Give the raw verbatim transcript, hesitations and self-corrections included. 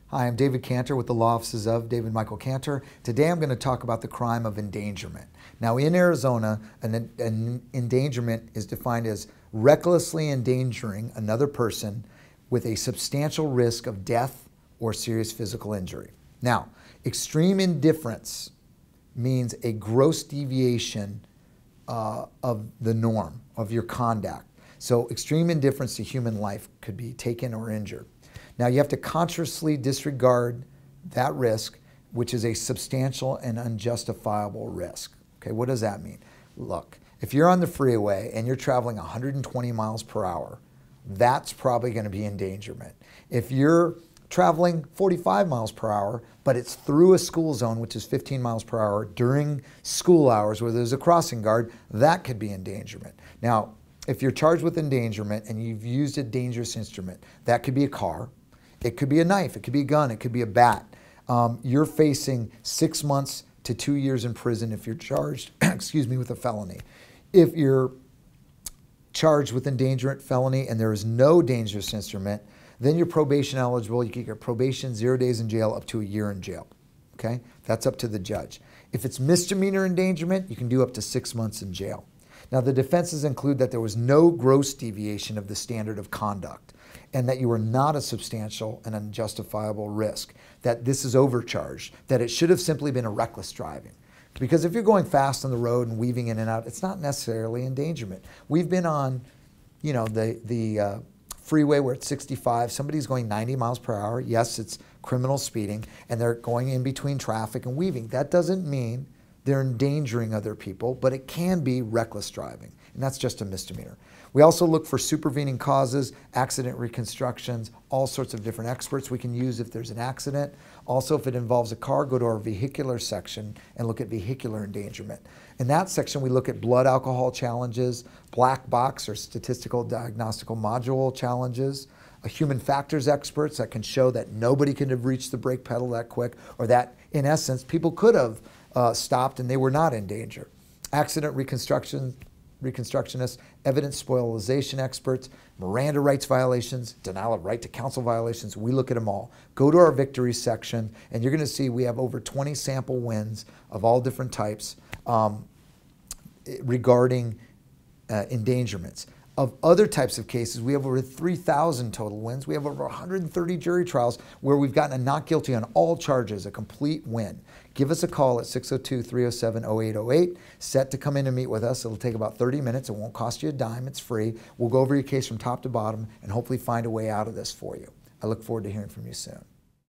Hi, I'm David Cantor with the Law Offices of David Michael Cantor. Today I'm going to talk about the crime of endangerment. Now in Arizona, an, an endangerment is defined as recklessly endangering another person with a substantial risk of death or serious physical injury. Now, extreme indifference means a gross deviation uh, of the norm, of your conduct. So extreme indifference to human life could be taken or injured. Now you have to consciously disregard that risk, which is a substantial and unjustifiable risk. Okay, what does that mean? Look, if you're on the freeway and you're traveling one hundred twenty miles per hour, that's probably going to be endangerment. If you're traveling forty-five miles per hour, but it's through a school zone, which is fifteen miles per hour during school hours where there's a crossing guard, that could be endangerment. Now, if you're charged with endangerment and you've used a dangerous instrument, that could be a car, it could be a knife, it could be a gun, it could be a bat. Um, you're facing six months to two years in prison if you're charged, excuse me, with a felony. If you're charged with endangerment felony and there is no dangerous instrument, then you're probation eligible. You can get probation, zero days in jail, up to a year in jail. Okay, that's up to the judge. If it's misdemeanor endangerment, you can do up to six months in jail. Now the defenses include that there was no gross deviation of the standard of conduct and that you were not a substantial and unjustifiable risk, that this is overcharged, that it should have simply been a reckless driving. Because if you're going fast on the road and weaving in and out, it's not necessarily endangerment. We've been on, you know, the, the uh, freeway where it's sixty-five, somebody's going ninety miles per hour. Yes, it's criminal speeding, and they're going in between traffic and weaving. That doesn't mean they're endangering other people, but it can be reckless driving, and that's just a misdemeanor. We also look for supervening causes, accident reconstructions, all sorts of different experts we can use if there's an accident. Also, if it involves a car, go to our vehicular section and look at vehicular endangerment. In that section, we look at blood alcohol challenges, black box or statistical diagnostical module challenges, a human factors experts that can show that nobody could have reached the brake pedal that quick, or that, in essence, people could have uh, stopped and they were not in danger. Accident reconstruction, reconstructionists, evidence spoilization experts, Miranda rights violations, denial of right to counsel violations. We look at them all. Go to our victory section and you're going to see we have over twenty sample wins of all different types um, regarding uh, endangerments. Of other types of cases, we have over three thousand total wins. We have over one hundred thirty jury trials where we've gotten a not guilty on all charges, a complete win. Give us a call at six oh two, three oh seven, oh eight oh eight. Set to come in and meet with us. It'll take about thirty minutes. It won't cost you a dime. It's free. We'll go over your case from top to bottom and hopefully find a way out of this for you. I look forward to hearing from you soon.